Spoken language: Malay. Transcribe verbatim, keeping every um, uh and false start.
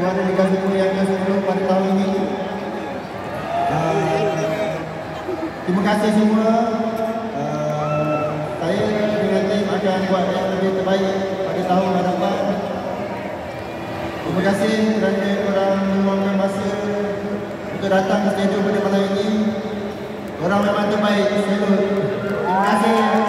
juara Liga sepuluh yang ke sepuluh pada tahun ini. Uh, terima kasih semua. Uh, saya dengan tim akan buat yang lebih terbaik pada tahun hadapan. Terima kasih kerana korang meluangkan masa untuk datang ke stadium pada malam ini. Korang memang terbaik. Terima kasih.